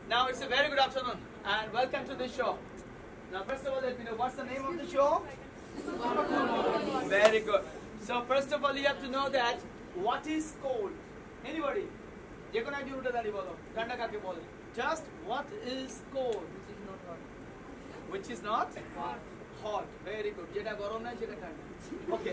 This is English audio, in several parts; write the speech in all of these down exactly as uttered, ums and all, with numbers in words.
Now it's a very good afternoon and welcome to the show. Now first of all, let me know what's the name of the show? Very good. So first of all, you have to know that what is cold. Anybody? Just what is cold? Which is not hot. Hot. Very good. Okay.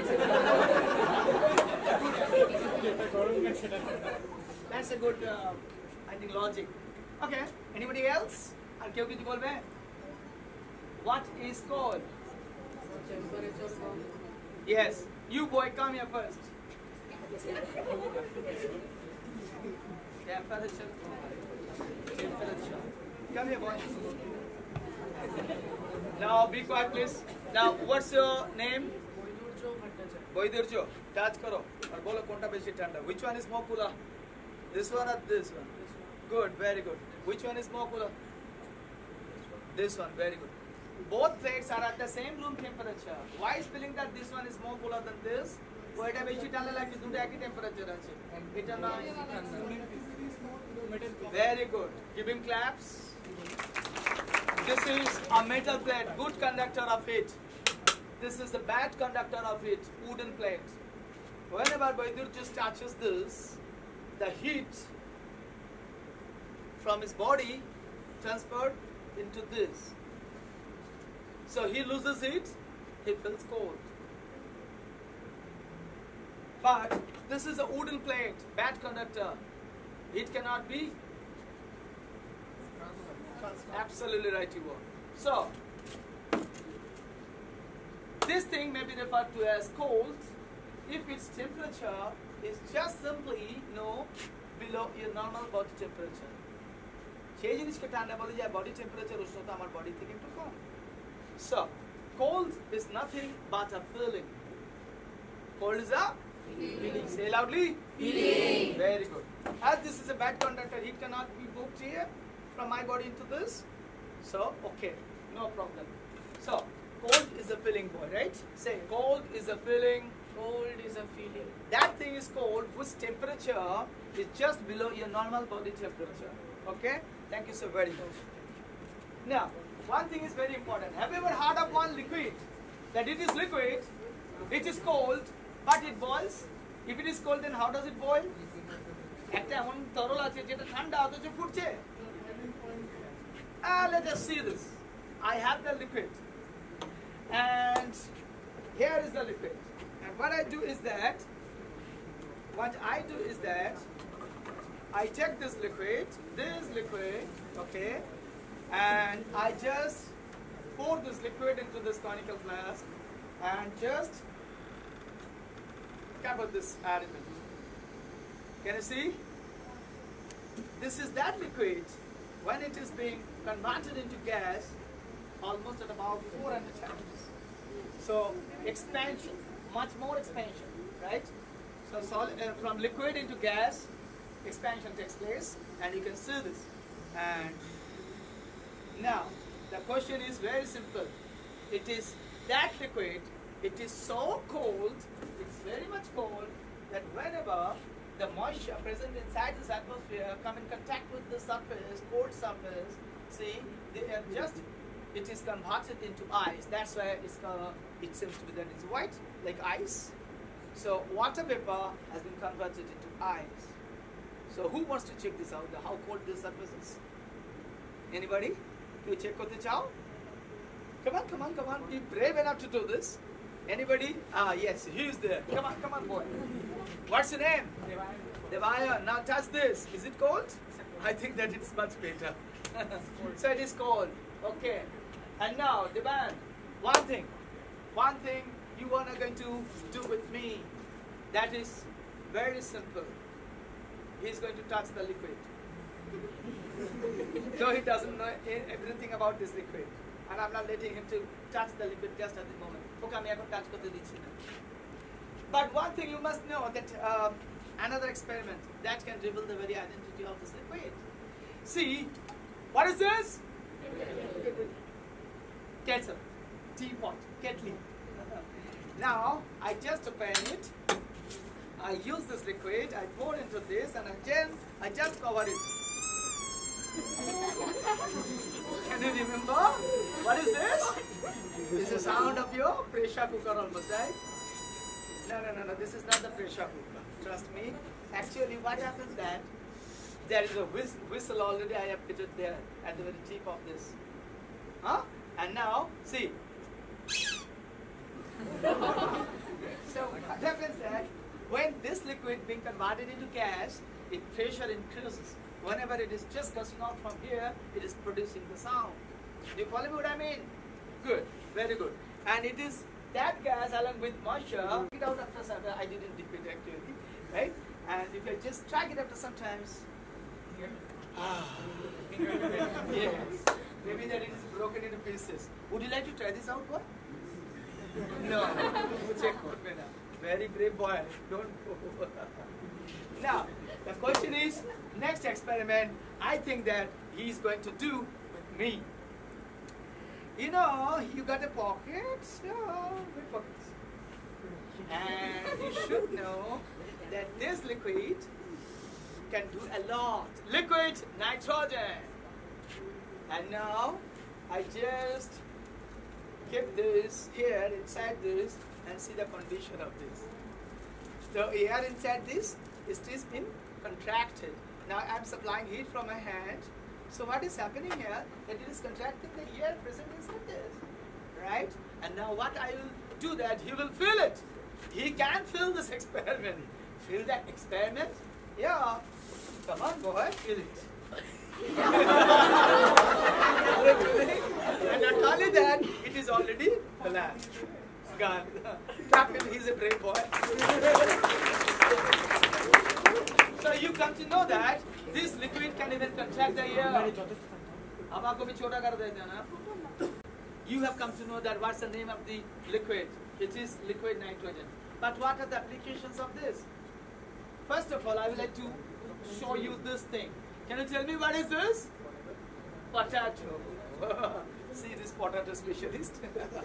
That's a good, uh, I think, logic. Okay. Anybody else? What is cold? Yes. You boy, come here first. Temperature. Temperature. Come here, boy. Now, be quiet, please. Now, what's your name? Boydurjo. Touch karo. Aur bolo konta beshi thanda. Which one is more cooler? This one or this one? Good, very good. Which one is more cooler? This one, very good. Both plates are at the same room temperature. Why is feeling that this one is more cooler than this? Boyta beshi thanda lagche duto ekই temperature ache. Eta na very good. Give him claps. This is a metal plate, good conductor of heat. This is the bad conductor of heat, wooden plate. Whenever Baidur just touches this, the heat from his body transferred into this. So he loses heat, he feels cold. But this is a wooden plate, bad conductor. Heat cannot be. Absolutely right, you are. So, this thing may be referred to as cold if its temperature is just simply, you know, below your normal body temperature. সেই জিনিসকে ঠান্ডা বলে যায় body temperature উষ্ণতা আমার body থেকে একটু কম. So, cold is nothing but a feeling. Cold is a feeling. Say loudly. Feeling. Very good. As this is a bad conductor, heat cannot be moved here from my body into this. So, okay, no problem. So, cold is a feeling, boy, right? Say, cold is a feeling. Cold is a feeling. That thing is cold whose temperature is just below your normal body temperature. Okay? Thank you so very much. Now, one thing is very important. Have you ever heard of one liquid? That it is liquid, it is cold, but it boils. If it is cold, then how does it boil? একটা এমন তরল আছে যেটা ঠান্ডা অথচ ফুটছে. Ah, let us see this. I have the liquid, and here is the liquid. And what I do is that, what I do is that, I take this liquid, this liquid, okay, and I just pour this liquid into this conical flask, and just cover this element. Can you see? This is that liquid when it is being converted into gas almost at about four hundred times. So expansion, much more expansion, right? So solid, uh, from liquid into gas, expansion takes place, and you can see this. And now the question is very simple. It is that liquid, it is so cold, it's very much cold, that whenever the moisture present inside this atmosphere come in contact with the surface, cold surface, see, they are just, it is converted into ice. That's why it's, uh, it seems to be that it's white, like ice. So water vapor has been converted into ice. So who wants to check this out, the, how cold this surface is? Anybody? Do you check korte chao? Come on, come on, come on. Be brave enough to do this. Anybody? Ah, yes, he is there. Come on, come on, boy. What's your name? Devaya. Now touch this. Is it cold? I think that it's much better. So it is cold. Okay. And now, Devan, one thing. One thing you are going to do with me. That is very simple. He's going to touch the liquid. No, he doesn't know everything about this liquid. And I'm not letting him to touch the liquid just at the moment. But one thing you must know, that uh, another experiment that can reveal the very identity of this liquid. See, what is this? Kettle, teapot, kettle. Now, I just open it. I use this liquid, I pour into this, and again I just cover it. Can you remember? What is this? This is the sound of your pressure cooker almost, right? No, no, no, no. This is not the pressure cooker. Trust me. Actually, what happens that there is a whis whistle already I have fitted there at the very tip of this. Huh? And now, see. So what happens that when this liquid being converted into gas, its pressure increases. Whenever it is just gushing out from here, it is producing the sound. Do you follow me what I mean? Good, very good. And it is that gas along with moisture, it out after some time. I didn't dip it actually, right? And if I just track it after sometimes, ah, yes, maybe that it is broken into pieces. Would you like to try this out, boy? No, check very brave boy, don't go. Now, the question is, next experiment, I think that he's going to do with me. You know, you got a pocket, yeah, good pockets. And you should know that this liquid can do a lot. Liquid nitrogen. And now, I just keep this here inside this and see the condition of this. So here inside this, it is been contracted. Now I am supplying heat from my hand. So what is happening here? That it is contracting the air present inside this, right? And now what I will do that he will feel it. He can feel this experiment. Feel that experiment? Yeah. Come on, boy, feel it. And not only that, it is already black. Gone. Tap him, he's a brave boy. So you come to know that this liquid can even contract the air. You have come to know that what's the name of the liquid. It is liquid nitrogen. But what are the applications of this? First of all, I would like to show you this thing. Can you tell me what is this? Potato. See this potato specialist.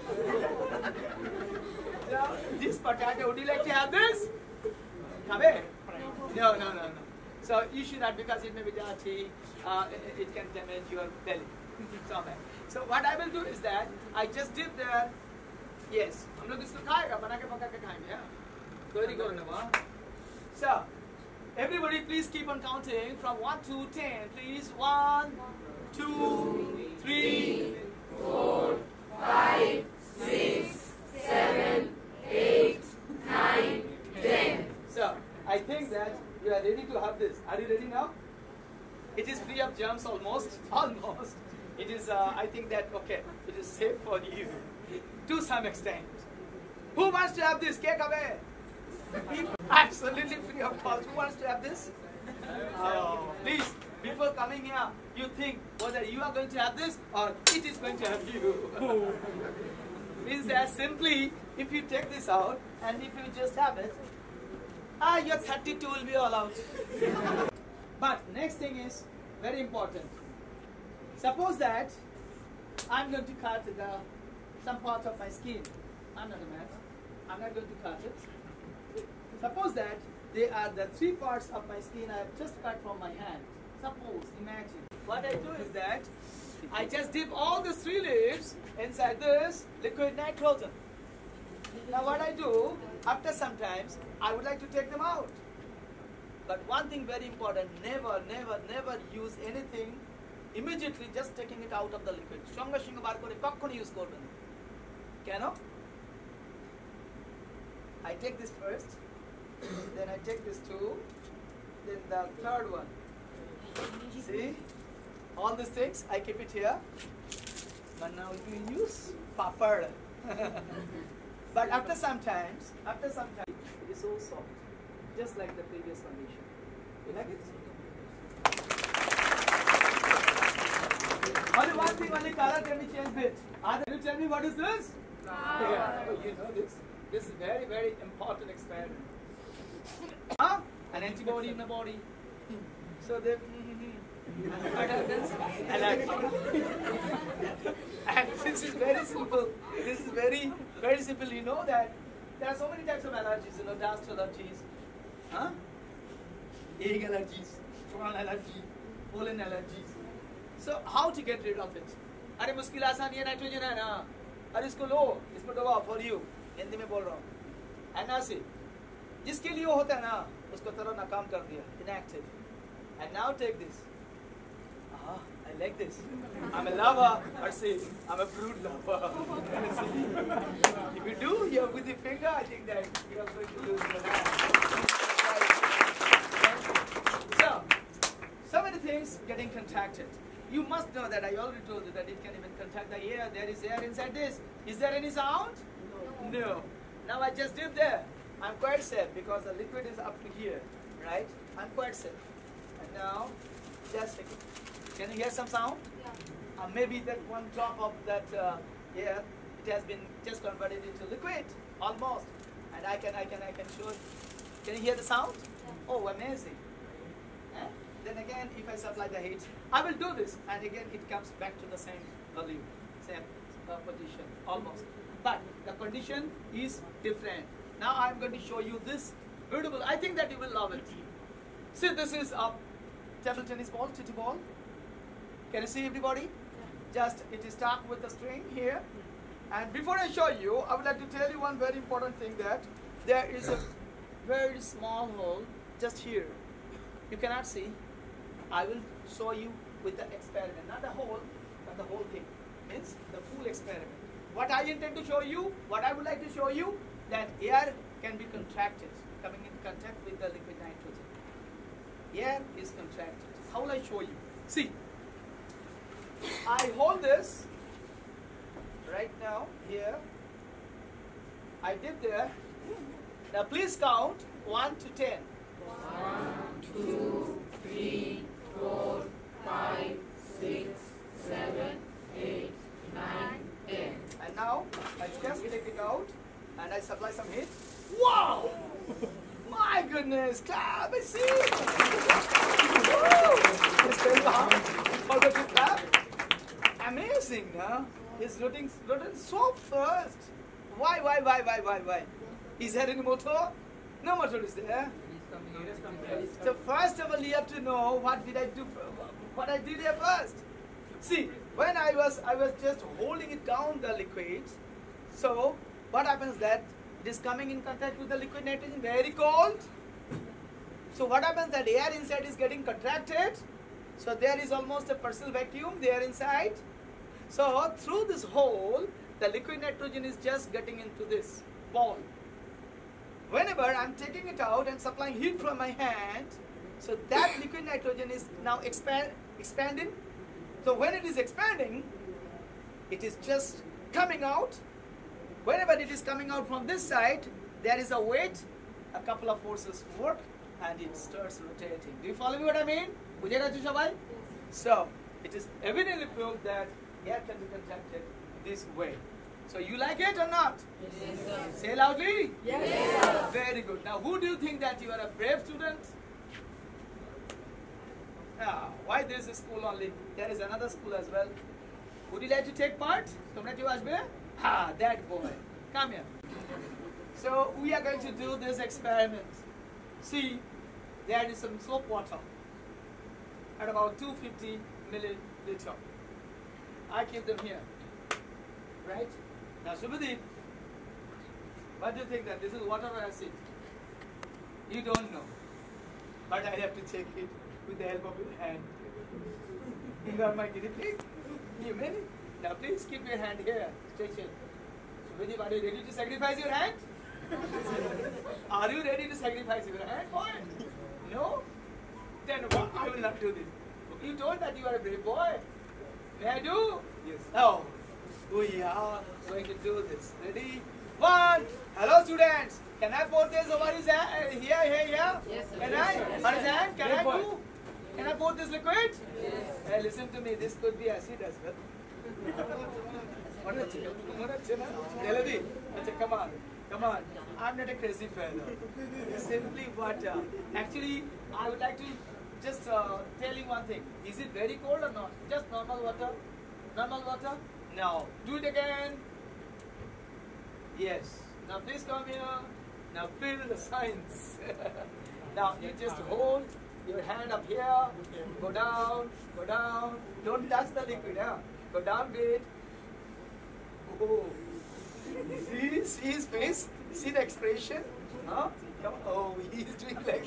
Now, this potato, would you like to have this? Come in. No, no, no, no. So you should not, because it may be dirty, uh, it, it can damage your belly. So what I will do is that I just dip there. Yes, हम लोग इसको खाएगा, बना के पका के खाएंगे, yeah. Very good, so everybody, please keep on counting from one to ten, please. One, two, three, four, five, six, seven, eight, nine, ten. So I think that you are ready to have this. Are you ready now? It is free of germs almost, almost. It is, uh, I think that, okay, it is safe for you to some extent. Who wants to have this? Cake away. Absolutely free of cost. Who wants to have this? Oh, please, before coming here, you think whether you are going to have this or it is going to have you. Means that simply, if you take this out and if you just have it, ah, your thirty-two will be all out. But next thing is very important. Suppose that I'm going to cut the, some part of my skin. I'm not a man. I'm not going to cut it. Suppose that they are the three parts of my skin I have just cut from my hand. Suppose, imagine. What I do is that I just dip all the three leaves inside this liquid nitrogen. Now what I do, after some times, I would like to take them out. But one thing very important, never, never, never use anything immediately just taking it out of the liquid. Shonga shinga bar kore kakkono use korben. Keno? I take this first, then I take this two, then the third one. See? All these things, I keep it here. But now we use papad. But after some times, after some time, it is so soft. Just like the previous condition. You like it? Only one thing, only color can be changed bit. Can you tell me what is this? Yeah. Oh, you know this. This is very, very important experiment. Huh? An antibody in the body. So they what happens? Allergy. And this is very simple. This is very, very simple. You know that there are so many types of allergies, you know, dust allergies, huh? Egg allergies, prawn allergy, pollen allergies. So how to get rid of it? अरे मुश्किल आसान ये nitrogen है ना, अरे इसको लो, इसमें डुबाओ for you, Hindi में बोल रहा हूँ. And now see, जिसके लिए वो होता है ना, उसको तरह नाकाम कर दिया, inactive. And now take this. Ah, I like this. I'm a lover, or see, I'm a fruit lover. If you do here with your finger, I think that you are going to lose your hand. So, so many things getting contracted. You must know that I already told you that it can even contract the air. There is air inside this. Is there any sound? No. No. Now I just did there. I'm quite safe because the liquid is up to here, right? I'm quite safe. And now, just a second. Can you hear some sound? Yeah. Uh, maybe that one drop of that uh, air, it has been just converted into liquid, almost. And I can, I can, I can show. Can you hear the sound? Yeah. Oh, amazing. Eh? Then again, if I supply the heat, I will do this, and again it comes back to the same value, same uh, position, almost. But the condition is different. Now I'm going to show you this beautiful. I think that you will love it. See, this is a table tennis ball, titty ball. Can you see everybody? Yeah. Just it is stuck with the string here. And before I show you, I would like to tell you one very important thing, that there is a very small hole just here. You cannot see. I will show you with the experiment, not the hole, but the whole thing. Means the full experiment. What I intend to show you, what I would like to show you, that air can be contracted, coming in contact with the liquid nitrogen. Air is contracted. How will I show you? See, I hold this right now here. I did there. Now please count one to ten. One, two, three, four, five, six, seven, eight, nine, ten. And now I just take it out and I supply some heat. Wow! My goodness! Clap! I see! Woo! Just turn around. Forget to clap. Amazing, huh? It's rotating, rotating so fast. Why, why, why, why, why, why? Is there any motor? No motor is there. So first of all, you have to know what did I do, what I did here first. See, when I was, I was just holding it down the liquid. So what happens that it is coming in contact with the liquid nitrogen, very cold. So what happens that air inside is getting contracted. So there is almost a partial vacuum there inside. So through this hole, the liquid nitrogen is just getting into this ball. Whenever I'm taking it out and supplying heat from my hand, so that liquid nitrogen is now expand, expanding. So when it is expanding, it is just coming out. Whenever it is coming out from this side, there is a weight, a couple of forces work, and it starts rotating. Do you follow me what I mean? So it is evidently proved that air can be contracted this way. So you like it or not? Yes, sir. Say loudly. Yes, yes. Very good. Now who do you think that you are a brave student? Ah, why this school only? There is another school as well. Would you like to take part? Ah, that boy. Come here. So we are going to do this experiment. See, there is some soap water at about two hundred fifty milliliter. I keep them here. Right? Now, Subhadeep, what do you think that this is water or acid? You don't know. But I have to check it with the help of your hand. You are my guinea pig. You mean it? Now please keep your hand here. Stretch it. Subhadeep, are you ready to sacrifice your hand? Are you ready to sacrifice your hand, boy? No? Then what? I will not do this. You told that you are a brave boy. May I do? Yes. Oh. We are going to do this. Ready? One. Hello, students. Can I pour this over his hand? Here, here, here. Yes, sir. Can Yes, I? sir. On his hand? Can Yes, I boy. do? Can I pour this liquid? Yes. Hey, listen to me. This could be acid as well. Jaladi. Come on. Come on. I'm not a crazy fellow. Simply water. Actually, I would like to just uh, tell you one thing. Is it very cold or not? Just normal water? Normal water? Now, do it again. Yes. Now please come here. Now feel the signs. Now you just hold your hand up here, go down, go down. Don't touch the liquid, huh? Go down bit. Oh. See, see his face? See the expression? Huh? Come on. Oh, he's doing like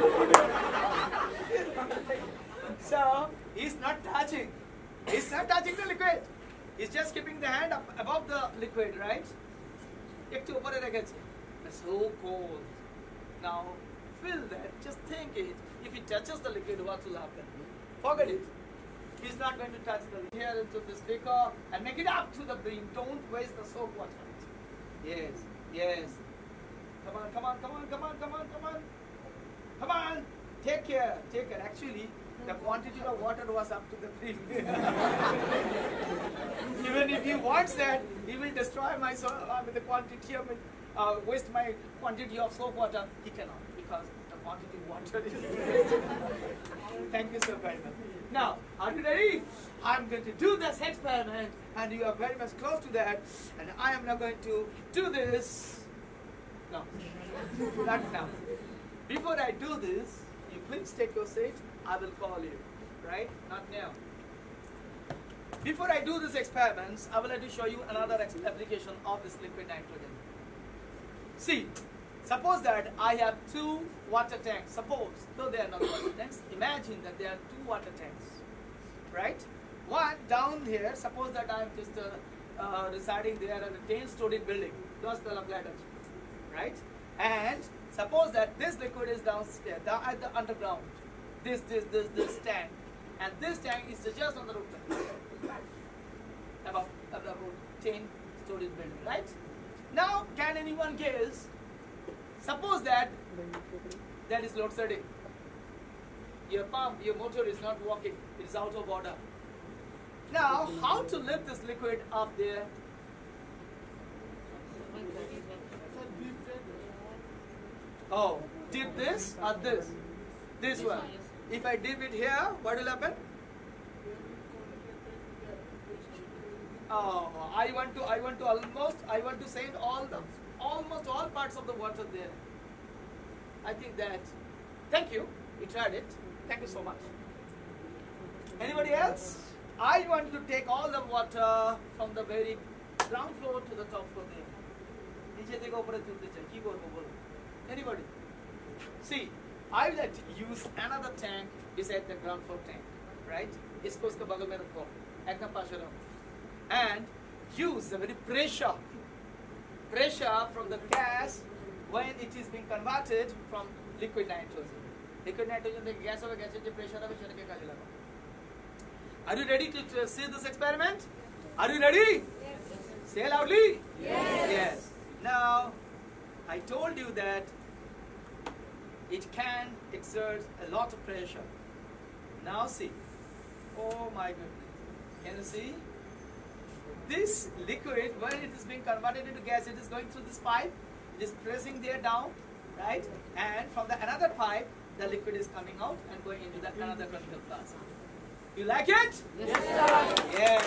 So, he's not touching. He's not touching the liquid. He's just keeping the hand up above the liquid, right? It's so cold. Now, feel that. Just think it. If he touches the liquid, what will happen? Forget it. He's not going to touch the liquid. Here into this liquor and make it up to the brim. Don't waste the soap water. Yes, yes. Come on, come on, come on, come on, come on, come on. Come on. Take care, take care. Actually, the quantity of water was up to the brim. Even if he wants that, he will destroy my soap, uh, with the quantity of, uh, waste my quantity of soap water. He cannot, because the quantity of water is Thank you so very much. Now, are you ready? I'm going to do this experiment, and you are very much close to that. And I am now going to do this. No, not now. Before I do this, you please take your seat. I will call you, right? Not now. Before I do these experiments, I would like to show you another application of this liquid nitrogen. See, suppose that I have two water tanks. Suppose, though they are not water tanks, imagine that there are two water tanks, right? One down here, suppose that I am just uh, uh, residing there in a ten-story building, right? And suppose that this liquid is downstairs, down at the underground. This, this, this, this tank, and this tank is just on the roof, above, above ten-story building, right? Now, can anyone guess? Suppose that that is load shedding. Your pump, your motor is not working. It is out of order. Now, how to lift this liquid up there? Oh, dip this or this? This one. If I dip it here, what will happen? Oh, I want to, I want to almost, I want to send all the, almost all parts of the water there. I think that, thank you, we tried it. Thank you so much. Anybody else? I want to take all the water from the very ground floor to the top floor there. Anybody? See, I will like to use another tank beside the ground floor tank, right? इसको उसके बगल में रखो, एकदम पास रहो, and use the very pressure, pressure from the gas when it is being converted from liquid nitrogen. Liquid nitrogen the gas over gas the pressure of the Are you ready to, to see this experiment? Are you ready? Yes. Say loudly. Yes. Yes. Now, I told you that it can exert a lot of pressure. Now see. Oh my goodness. Can you see? This liquid, when it is being converted into gas, it is going through this pipe. It is pressing there down, right? And from the another pipe, the liquid is coming out and going into that another chemical class. You like it? Yes, sir. Yes.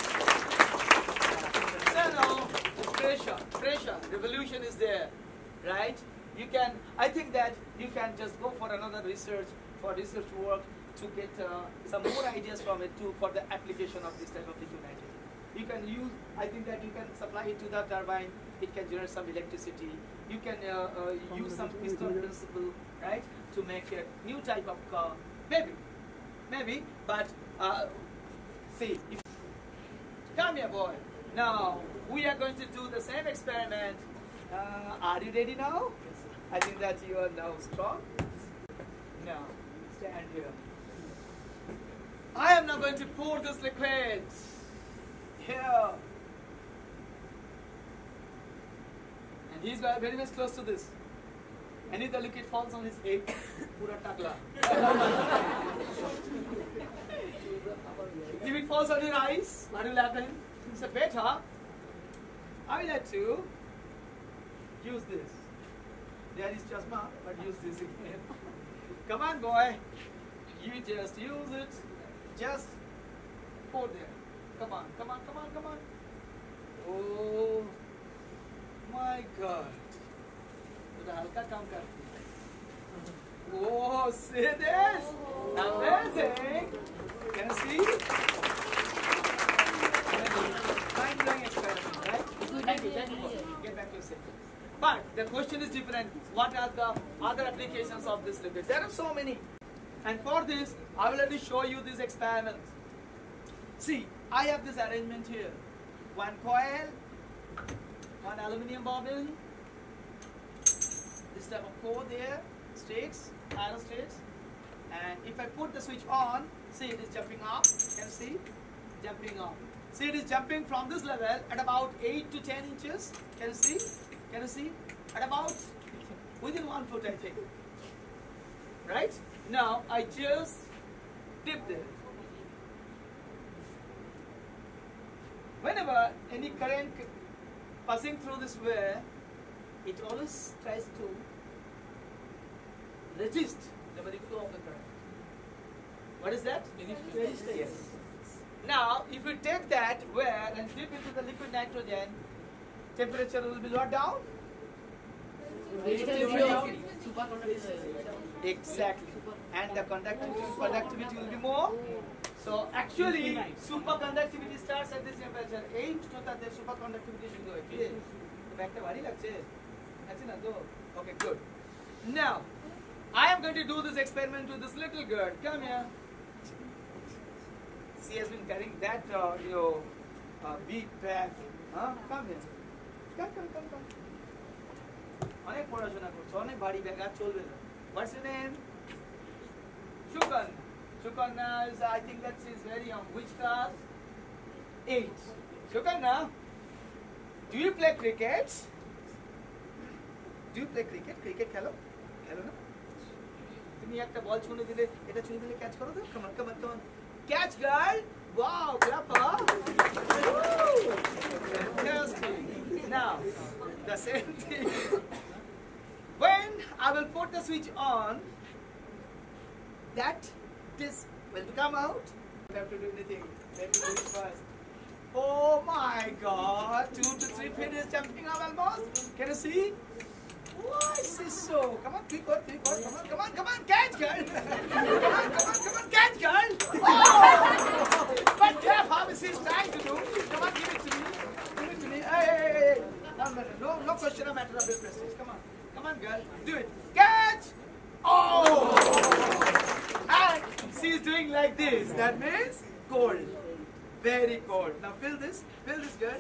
So now, the pressure, pressure, revolution is there, right? You can, I think that you can just go for another research, for research work to get uh, some more ideas from it too for the application of this type of liquid nitrogen. You can use, I think that you can supply it to the turbine, it can generate some electricity. You can uh, uh, use some piston principle, right, to make a new type of car. Maybe, maybe, but uh, see, if, come here boy. Now, we are going to do the same experiment. Uh, are you ready now? I think that you are now strong. Now, stand here. I am now going to pour this liquid here. And he's very much close to this. And if the liquid falls on his head, pura takla. If it falls on your eyes, what will happen? So better, I will like to use this. There is chasma, but use this again. Come on, boy. You just use it. Just pour there. Come on, come on, come on, come on. Oh my God. तो हल्का काम करती है. Oh, see this? Amazing. Can you see? Mind-blowing experiment, right? Thank you, thank you. Get back to your seat. But the question is different. What are the other applications of this liquid? There are so many. And for this, I will let me show you this experiment. See, I have this arrangement here. One coil, one aluminium bobbin, this type of core there, straights, iron straights. And if I put the switch on, see it is jumping up. Can you see? Jumping up. See it is jumping from this level at about eight to ten inches. Can you see? Can you see? At about within one foot, I think. Right? Now I just dip this. Whenever any current passing through this wire, it always tries to resist the very flow of the current. What is that? Resistance. Yes. Now, if you take that wire and dip into the liquid nitrogen, temperature will be lowered down. Exactly. And the conductivity, conductivity will be more. So actually, superconductivity starts at this temperature. eight to the superconductivity should go. Okay, good. Now, I am going to do this experiment with this little girl. Come here. She has been carrying that, uh, you know, uh, big bag. Huh? Come here. Come, come, come, come. অনেক পড়াশোনা করছো, অনেক ভারী bag আর চলবে না। What's your name? Shukan. Shukanna is, I think that she is very young. Which class? Eight. Shukanna, do you play cricket? Do you play cricket? Cricket খেলো? খেলো না? তুমি একটা বল ছুঁড়ে দিলে, এটা ছুঁড়ে দিলে ক্যাচ করো তো? Come on, come on, come on. Catch, girl! Wow, clap her! Fantastic. Now, the same thing. When I will put the switch on, that this will come out. You have to do anything. Let me do it first. Oh my God! Two to three feet is jumping up almost. Can you see? Why is this so? Come on, quick, quick, quick, come on, come on, come on, catch, girl! Come on, come on, come on, catch, girl! Oh! But Jeff, how is he trying to do? Come on, give it to me. Give it to me. Hey, hey, hey, hey. No, no, no, no question of matter of the prestige. Come on, come on, girl, do it. Catch! Oh! And she's doing like this. That means cold, very cold. Now feel this, feel this, girl.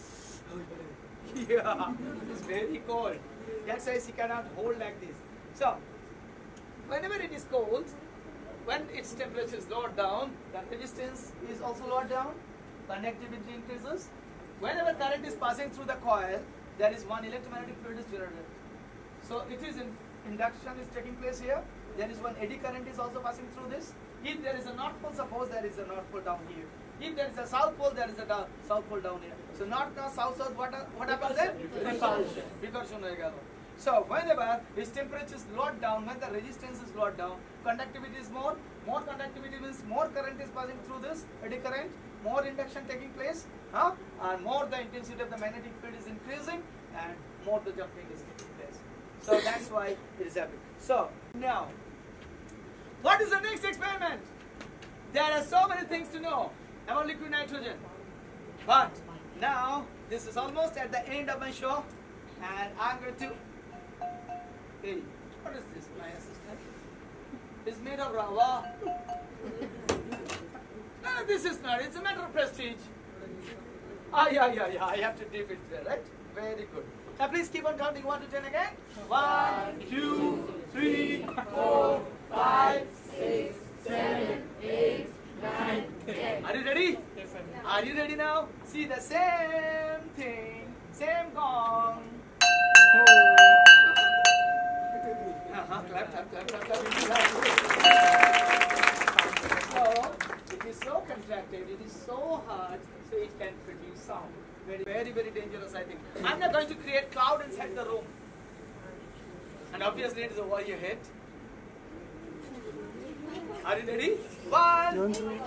Yeah, it's very cold. That's why she cannot hold like this. So, whenever it is cold, when its temperature is lowered down, the resistance is also lowered down, conductivity increases. Whenever current is passing through the coil, there is one electromagnetic field is generated. So, it is in induction is taking place here. There is one eddy current is also passing through this. If there is a north pole, suppose there is a north pole down here. If there is a south pole, there is a down, south pole down here. So north, north, south, south, what, what happens then? Repulsion. Repulsion. So whenever its temperature is lowered down, when the resistance is lowered down, conductivity is more. More conductivity means more current is passing through this eddy current, more induction taking place, huh? And more the intensity of the magnetic field is increasing, and more the jumping is taking place. So that's why it is happening. So now, what is the next experiment? There are so many things to know about liquid nitrogen. But now, this is almost at the end of my show, and I'm going to... Hey, what is this, my assistant? It's made of rava. No, this is not. It's a matter of prestige. Ah, yeah, yeah, yeah. I have to dip it there, right? Very good. Now, please keep on counting one to ten again. One, two, three, four, five, six, seven, eight, nine, ten. Are you ready? Yes, sir. Are you ready now? See the same thing, same gong. Oh. Uh-huh. Clap, clap, clap, clap, clap. So, it is so contracted, it is so hard, so it can produce sound. Very, very, very dangerous, I think. I'm not going to create cloud inside the room. And obviously it is over your head. Are you ready? One.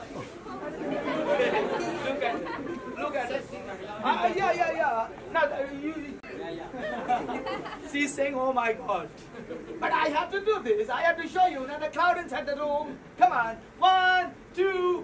Look at it. Look at it. Uh, yeah, yeah, yeah. Now, uh, you. She's saying, oh my God. But I have to do this. I have to show you. Now the cloud inside the room. Come on. One, two.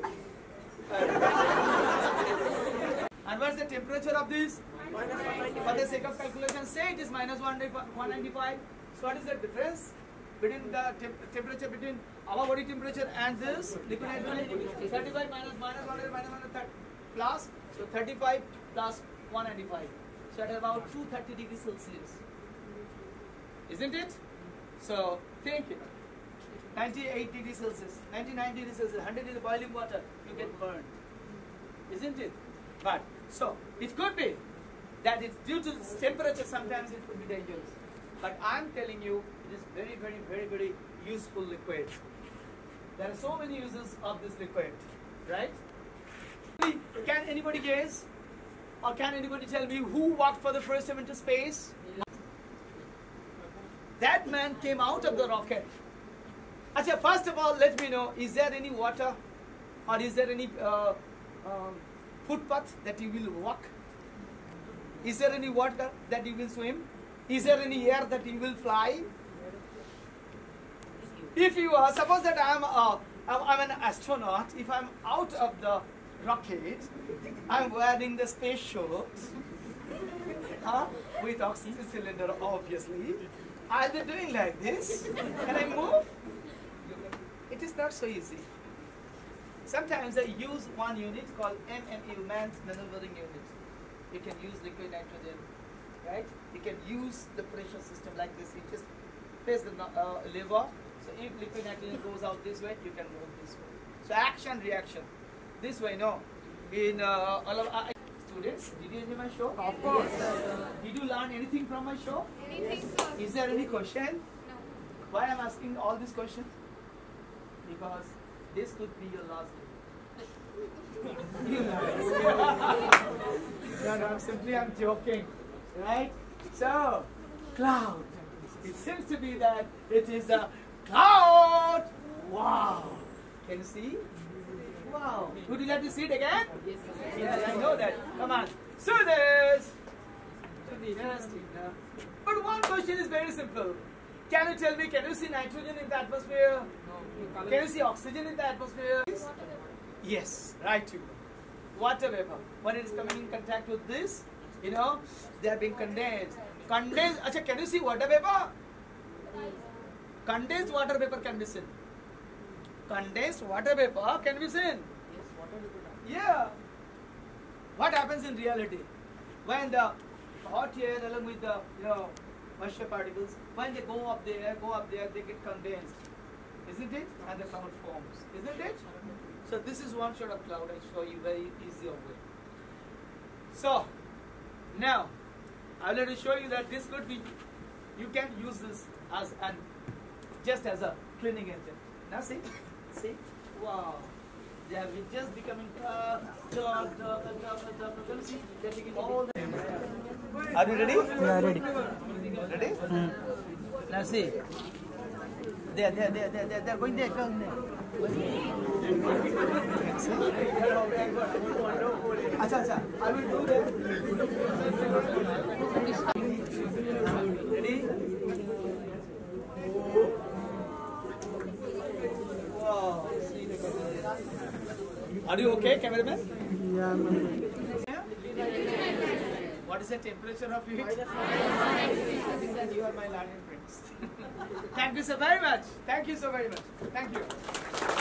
And what's the temperature of this? For the sake of calculation, say it is minus one ninety-five. So what is the difference between the temp temperature between our body temperature and this liquid nitrogen? thirty-five minus minus one minus one plus. So thirty-five plus one ninety-five. So at about two hundred thirty degrees Celsius. Isn't it? So think it. ninety-eight degrees Celsius, ninety-nine degrees Celsius, one hundred degrees boiling water, you get burned. Isn't it? But so it could be that it's due to this temperature, sometimes it could be dangerous. But I'm telling you, it is very, very, very, very useful liquid. There are so many uses of this liquid, right? Can anybody guess? Or can anybody tell me who walked for the first time into space? That man came out of the rocket. Achha, first of all, let me know, is there any water or is there any uh, um, footpath that you will walk? Is there any water that you will swim? Is there any air that you will fly? If you are, suppose that I am a, I'm an astronaut, if I'm out of the rocket, I'm wearing the space suit, huh? With oxygen cylinder obviously, I'll be doing like this. Can I move? It is not so easy. Sometimes I use one unit called M M U, Man's Maneuvering Unit. You can use liquid nitrogen, right? You can use the pressure system like this. You just press the uh, lever. So if liquid nitrogen goes out this way, you can move this way. So action, reaction. This way, no. In uh, all of uh, students, did you enjoy my show? Of course. Did you learn anything from my show? Anything, sir. Is there any question? No. Why I'm asking all these questions? Because this could be your last day. No, no, I'm simply I'm joking, right? So, cloud. It seems to be that it is a cloud. Wow. Can you see? Wow. Would you like to see it again? Yes, sir. Yeah, I know that. Come on. So this. But one question is very simple. Can you tell me, can you see nitrogen in the atmosphere? No. Can you see oxygen in the atmosphere? Yes, right. You. Water vapor. When it is coming in contact with this, you know, they are being condensed. Condensed. Achha, can you see water vapor? Condensed water vapor can be seen. Condensed water vapor can be seen. Yes, water vapor. Yeah. What happens in reality? When the hot air along with the, you know, moisture particles, when they go up there, go up there, they get condensed. Isn't it? And the cloud forms. Isn't it? So this is one shot of cloud I show you very easy way. So now I'm going to show you that this could be, you can use this as an just as a cleaning agent. Now see, see, wow, they have been just becoming dark, dark, dark, dark, dark, dark. Can you see? They're taking all the. Are you ready? Yeah, ready. Ready? Mm. Now see. There, there, there, there, there, they're going there, going there. Acha, acha. I will do that. Ready? Wow. Are you okay, cameraman? Yeah, I'm okay. What is the temperature of it? I think that you are my learning friends. Thank you so very much. Thank you so very much. Thank you.